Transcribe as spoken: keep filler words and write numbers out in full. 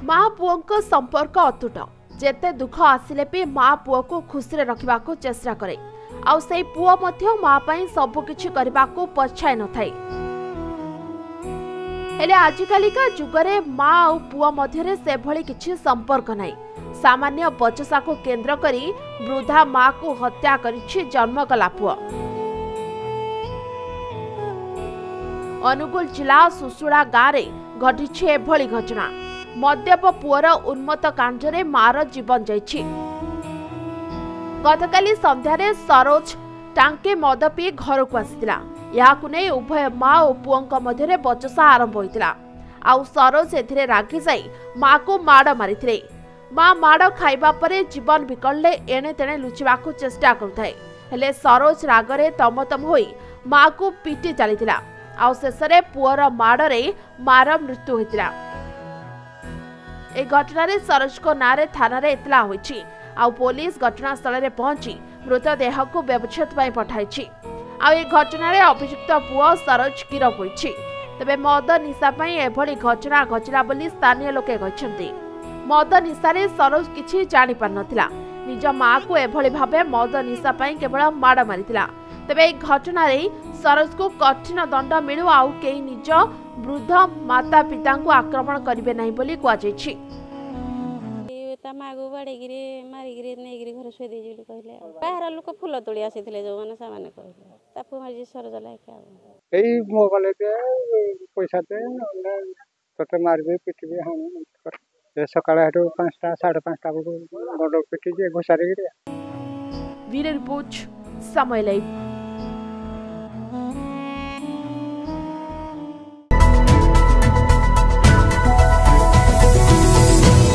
माँ पुओं को संपर्क अतुट जेते दुख आसिले भी माँ पुओ को खुशी रखा चेष्टा करे आउ से पुओ मध्य माँ पई सबकिछि करबाको पछाय न थाई। हेले आजिकालिका जुगरे माँ और पुओ मध्यरे से भली किछि संपर्क नाही। सामान्य बचसा को केंद्र करी वृद्धा माँ को हत्या करिछि जन्मगला पुओ। अनुगुल जिला सुसुड़ा गाँव में घटी एभली घटना। मद्यप पुअर उन्मत्त कांडरे मार जीवन जाइछि। गतकाली संध्यारे सरोज टांके मद पी घर को आसीथिला। याकु नै उभय माँ और पुओं मध्यरे बचसा आरंभ होइतिला। आउ सरोज एथिरे रागी जाई माँ को माड़ मारिथिले। माँ माड़ खाइबा परे जीवन विकलले एणे तेणे लुचिबाकू चेष्टा करुथाए। हेले सरोज रागरे तमतम होई माँ को पिटी चलीथिला। आउ शेषरे पुअर माड़रे मार मृत्यु होइतिला। ए घटना सरोज को नारे थाना रे इतला होइछि। आउ पुलिस घटनास्थल रे पहुंची मृतदेह को व्यवच्छेद पई पठाइछि। आउ ए घटना रे अभियुक्त पुओ सरोज गिरफ होइछि। तबे मद निशा पई एभली घटना घटिला बोली स्थानीय लोके कहछन्ति। मद निशारे सरोज किछि जानि पार नथिला। निज माँ को एभली भाबे मद निशा पई केवल माड़ मारिथिला। तबे ए घटना रे सरोज को कठिन दंड मिलु आउ केही निज वृद्ध माता पिता को आक्रमण करिवे नाही बोली कुआ जायछि। ता मागो बाड़ेगिरी मारिगिरी नेगिरी घर सोई दे जेली कहले बाहर लोक फूल तोड़ी आसीथिले जो माने सामाने कहले तापु मारी सरज लायक आ एई मोबाइल दे पैसा दे तते मारबे पिटबे हम ए सकाळे हटो पाँचटा साढ़े पाँचटा बडो पिटी जे घोसारे गिरे। वीर रिपोर्ट समय लाइव।